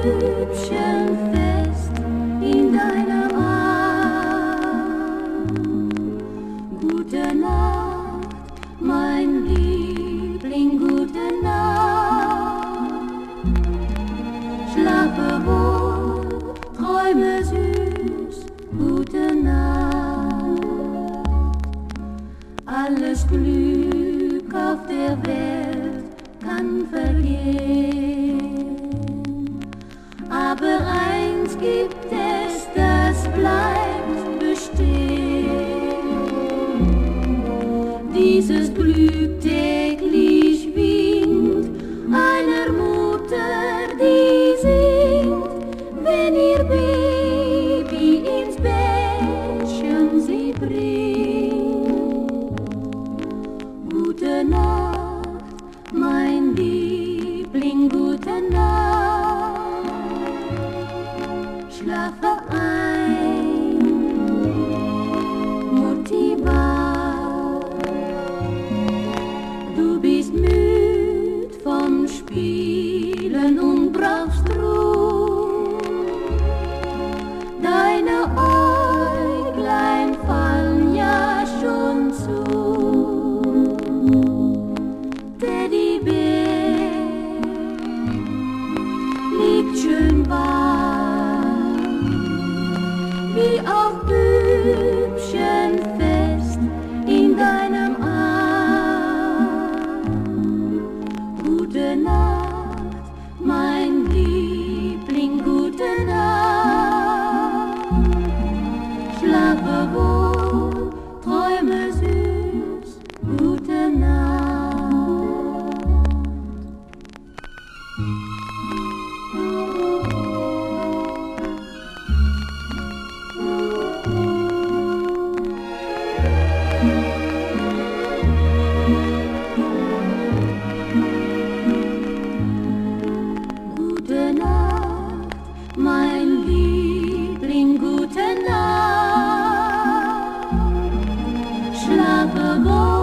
Bübchen fest in deinem Arm. Gute Nacht, mein Liebling, gute Nacht. Schlafe wohl, träume süß, gute Nacht. Alles Glück auf der Welt kann vergehen, aber eins gibt es, das bleibt bestehen. Dieses Glück täglich winkt einer Mutter, die singt, wenn ihr Baby ins Bettchen sie bringt. Gute Nacht, mein Liebling, gute Nacht. Schlafe ein, Mutti wach. Du bist müd vom Spielen und brauchst Ruhe. Deine Äuglein fallen ja schon zu. Teddybär liegt schön warm, wie auch Bübchen fest in deinem Arm. Gute Nacht, mein Liebling, gute Nacht. Schlafe wohl, träume süß, gute Nacht. Gute Nacht, mein Liebling, gute Nacht. Schlafe wohl.